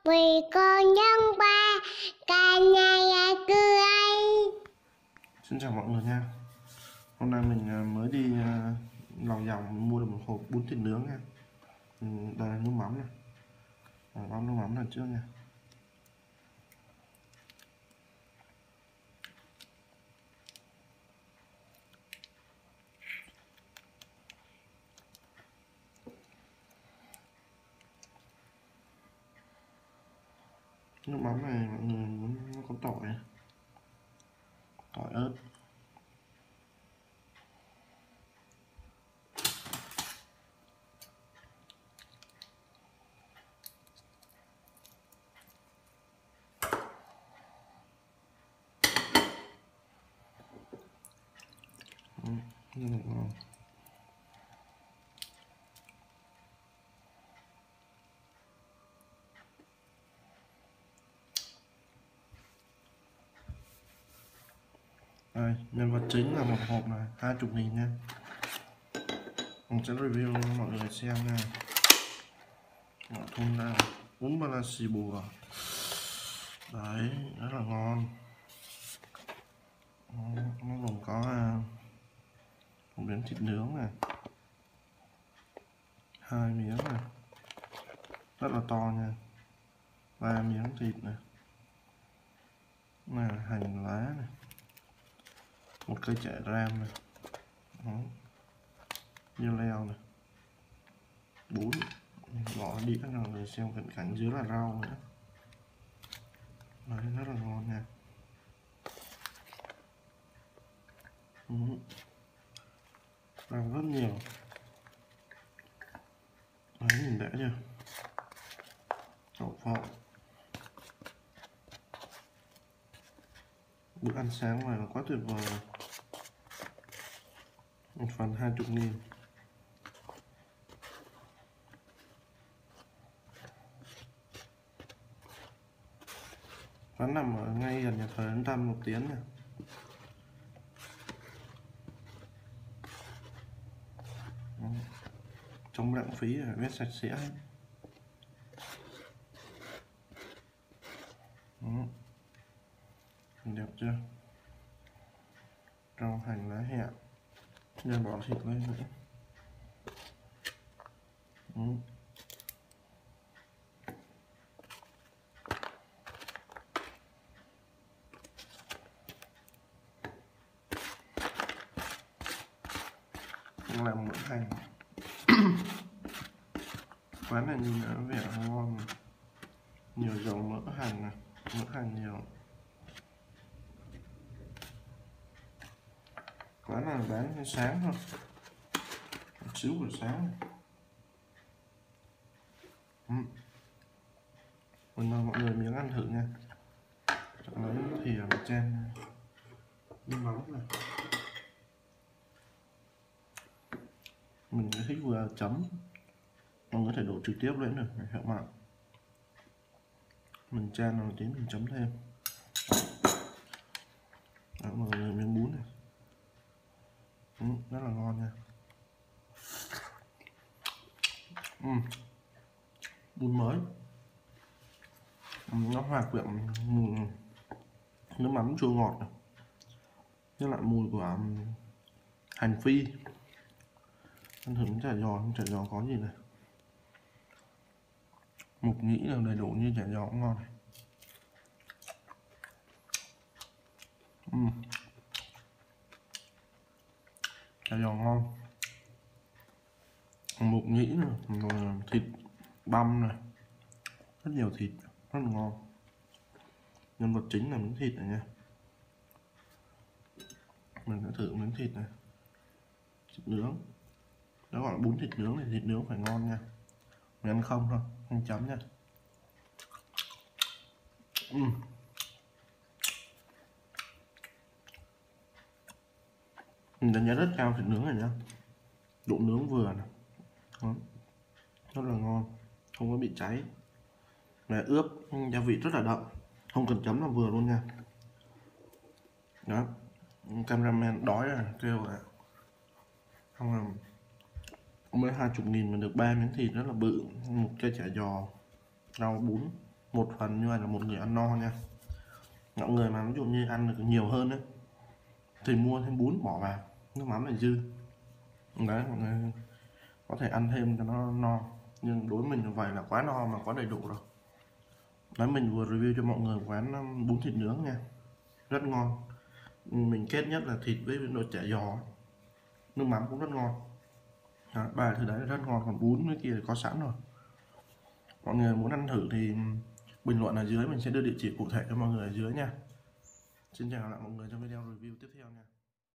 vì con nhân ba cả nhà cười. Xin chào mọi người nha. Hôm nay mình mới đi lòng vòng mua được một hộp bún thịt nướng nha. Đây là nước mắm này, băm nước mắm lần trước nha. Nước mắm này mọi người muốn nó có tỏi ớt. Rất là ngon. Đây, nhân vật chính là một hộp này 20.000 nha. Mình sẽ review cho mọi người xem nha. Thun nào bún ba la xì bùa. Đấy, rất là ngon. Nó gồm có một miếng thịt nướng này, 2 miếng này, rất là to nha, 3 miếng thịt này, này là hành lá này, một cây chả ram này, dưa leo này, bún, bỏ đĩa cho mọi người xem cận cảnh dưới là rau nữa. Đấy, rất là ngon nha. Rau rất nhiều. Đấy, nhìn đã chưa? Đậu phộng. Bữa ăn sáng này là quá tuyệt vời rồi. Một phần 20.000. Quán nằm ở ngay gần nhà thờ Ấn Tâm Lộc Tiến này. Chống lãng phí phải vét sạch sẽ hết. Đẹp chưa? Rau hành lá hẹ, nhân bỏ thịt lên nữa. Làm mỡ hành. Quán này nhìn nó vẻ ngon, nhiều dầu mỡ hành này, mỡ hành nhiều. Quán này bán đến sáng thôi, một xíu buổi sáng. Mình mời mọi người miếng ăn thử nha. Lấy thìa và chan nước mắm này. Mình thích vừa chấm, mọi người có thể đổ trực tiếp lên được, hẹo mặn. Mình chan rồi tí mình chấm thêm. Đó, mọi người miếng bún này. Rất là ngon nha. Bún mới. Nó hòa quyện nước mắm chua ngọt này, với lại mùi của hành phi. Ăn thử chả giò có gì này, mục nhĩ là đầy đủ như chả giò cũng ngon này. Chả giò ngon, mục nhĩ này, rồi thịt băm này, rất nhiều thịt, rất là ngon. Nhân vật chính là miếng thịt này nha. Mình sẽ thử miếng thịt này, thịt nướng. Nó gọi là bún thịt nướng thì thịt nướng phải ngon nha. Mình ăn không thôi, không chấm nha. Mình đánh giá rất cao thịt nướng này nhá. Độ nướng vừa này. Đó. Rất là ngon, không có bị cháy. Và ướp gia vị rất là đậm, không cần chấm là vừa luôn nha. Đó, cameraman đói rồi, kêu là không làm mới 20.000 mà được 3 miếng thịt rất là bự, một cây chả giò, rau bún, một phần như vậy là một người ăn no nha. Mọi người mà ví dụ như ăn được nhiều hơn đấy thì mua thêm bún bỏ vào, nước mắm là dư. Đấy, mọi người có thể ăn thêm cho nó no, nhưng đối với mình như vậy là quá no mà quá đầy đủ rồi. Đấy, mình vừa review cho mọi người quán bún thịt nướng nha, rất ngon. Mình kết nhất là thịt với nồi chả giò, nước mắm cũng rất ngon. Đó, ba thứ đấy rất ngon, còn bún với kia thì có sẵn rồi. Mọi người muốn ăn thử thì bình luận ở dưới, mình sẽ đưa địa chỉ cụ thể cho mọi người ở dưới nha. Xin chào lại mọi người trong video review tiếp theo nha.